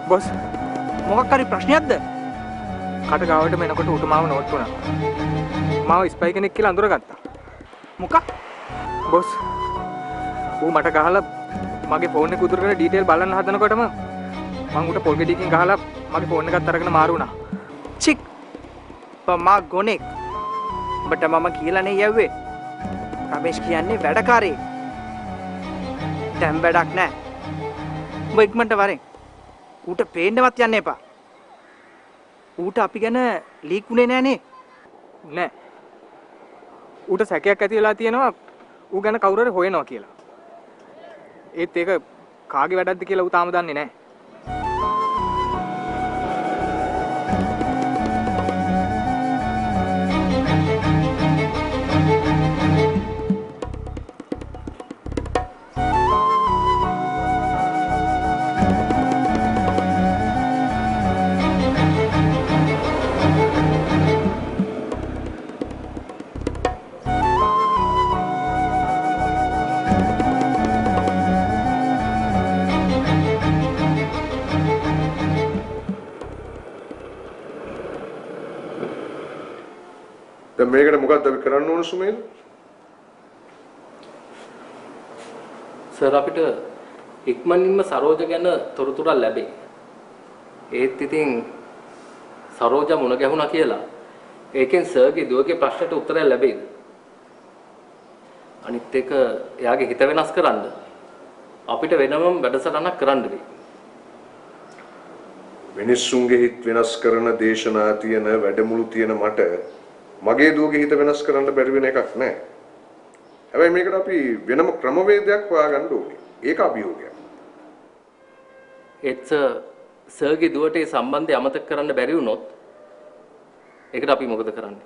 Boss මොකක් හරි ප්‍රශ්නයක්ද? කට ගාවට මෙනකොට උට මාව නෝට් වුණා. මාව ස්පයි කෙනෙක් කියලා අඳුරගත්තා. මොකක්? බොස් ඌ මට ගහලා මගේ ෆෝන් එක උදුරගෙන ඩීටේල් බලන්න හදනකොටම මං උට පොල් ගෙඩියකින් ගහලා මගේ ෆෝන් එකත් අරගෙන මාරු වුණා. චික් මා ගොනෙක්. බට මම කියලා නේ යව්වේ. රමේෂ් කියන්නේ වැඩකාරයෙක්. දැන් වැඩක් නැහැ. උඹ ඉක්මනට වරෙන්. ඌට පේන්නවත් යන්න එපා. ඌට අපි ගැන ලීක් උනේ නෑනේ. නෑ. ඌට සැකයක් ඇති වෙලා තියෙනවා ඌ ගැන කවුරු හරි හොයනවා කියලා. ඒත් ඒක කාගේ වැඩක්ද කියලා ඌ තාම දන්නේ නෑ. දැන් මේකට මොකක්ද අපි කරන්න ඕන සුමේල්? සර් අපිට ඉක්මනින්ම සරෝජ ගැන තොරතුරු ලැබේ. ඒත් ඉතින් සරෝජ මුණ ගැහුණා කියලා ඒකෙන් සර්ගේ දුවගේ ප්‍රශ්නට උත්තරය ලැබෙයිද? අනිත් එක එයාගේ හිත වෙනස් කරන්න අපිට වෙනම වැඩසටහනක් කරන්න වෙයි. මිනිස්සුන්ගේ හිත වෙනස් කරන දේශනා තියෙන වැඩමුළු තියෙන මට මගේ දුවගේ හිත වෙනස් කරන්න බැරි වෙන එකක් නෑ. හැබැයි මේකට අපි වෙනම ක්‍රමවේදයක් හොයාගන්න ඕනේ. ඒක අභියෝගයක්. ඒත් සර්ගේ දුවට ඒ සම්බන්ධය අමතක කරන්න බැරි වුණොත් ඒකට අපි මොකද කරන්නේ?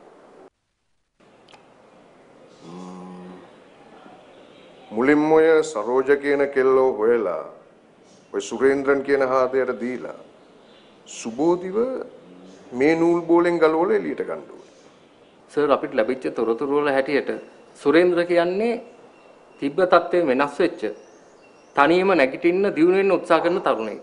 මුලින්ම ඔය සරෝජ කියන කෙල්ලෝ හොයලා ඔය සුරේන්ද්‍රන් කියන හාදයට දීලා සුබෝධිව මේ නූල් බෝලෙන් ගලවලා එළියට ගන්න ඕනේ. සර් අපිට ලැබිච්ච තොරතුරු වල හැටියට සුරේන්ද්‍ර කියන්නේ තිබ්බ තත්ත්වයෙන් වෙනස් වෙච්ච තනියම නැගිටින්න දියුණු වෙන්න උත්සාහ කරන තරුණයෙක්.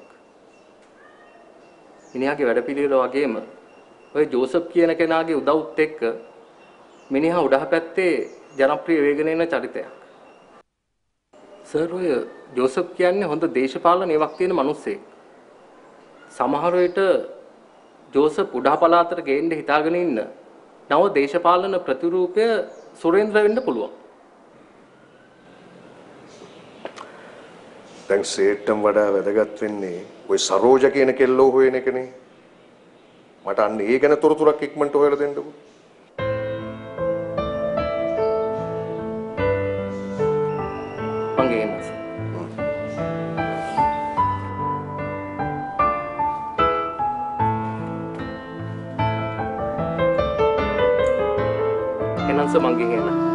මිනිහාගේ වැඩපිළිවෙල වගේම ඔය ජෝසප් කියන කෙනාගේ උදව්ත් එක්ක මිනිහා උඩහ පැත්තේ ජනප්‍රිය වේගෙන එන චරිතයක්. සර් ඔය ජෝසප් කියන්නේ හොඳ දේශපාලන ඒවක් තියෙන මිනිස්සෙක්. සමහර විට ජෝසප් උඩහ පළාතට ගේන්න හිතාගෙන ඉන්න නව දේශපාලන ප්‍රතිරූපය සුරේන්ද්‍ර වෙන්න පුළුවන්. දැන් සේට්ටම් වඩා වැදගත් වෙන්නේ ওই සරෝජ කියන කෙල්ලෝ හොයන එකනේ. මට අන්න ඒ ගැන තොරතුරක් ඉක්මනට හොයලා දෙන්නකෝ. මං ගේනවා. එනන්ස මං ගේනවා.